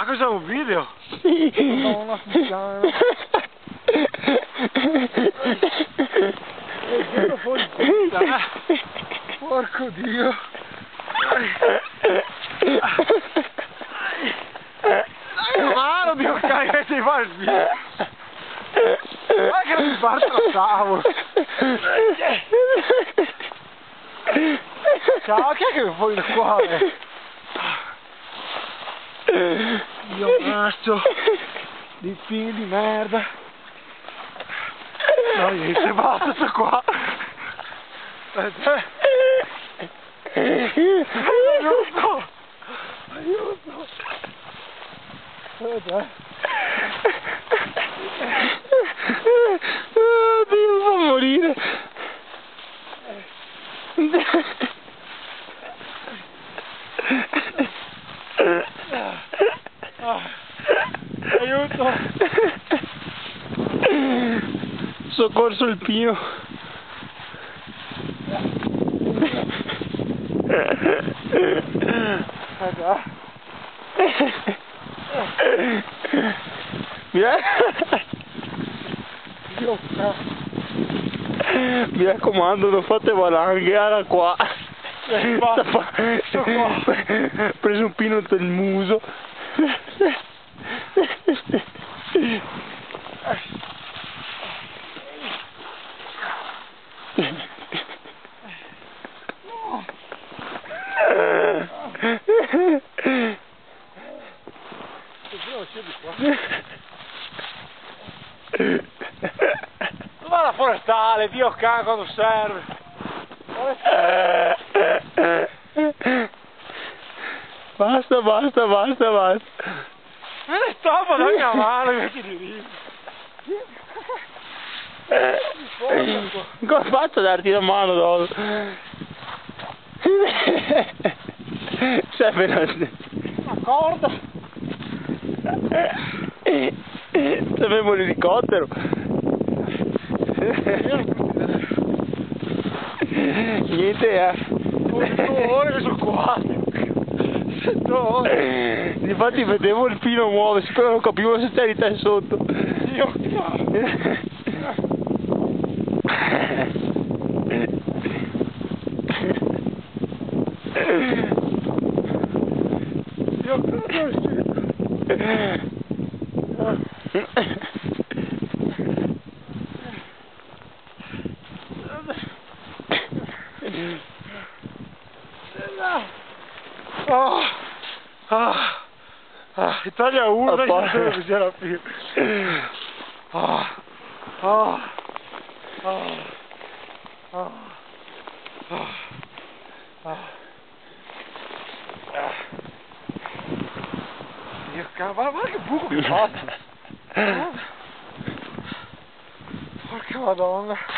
cos'è un video? Sì. Madonna, puttana. E giro fuori tutta, Porco Dio. Dai la mano, Dio carica che ti fa il video. Guarda che non mi parte la tavola. Ciao, chi è che mi fuori da qua? Dio mazzo di figli di merda. No, niente, basta, sto qua. Aiuto! Aiuto! Dio, fa morire. Aiuto! Soccorso il Pino. Mi raccomando, non fate valanghe, era qua. Sto qua. Preso un pino del muso. Dov'è la forestale, Dio cane, quando serve? Basta. Me ne stoppa da mia mano invece di ridere. Come faccio a darti la mano dopo? Serve una corda. Sapevo l'elicottero. Niente, 2 ore che sono qua. 7 ore. Infatti vedevo il filo muoversi, però non capivo se c'eri te sotto. Dio cane. Dio cane. Italia 1, dai che si alla fine. Dio cavolo, guarda che buco che fa. Porca madonna.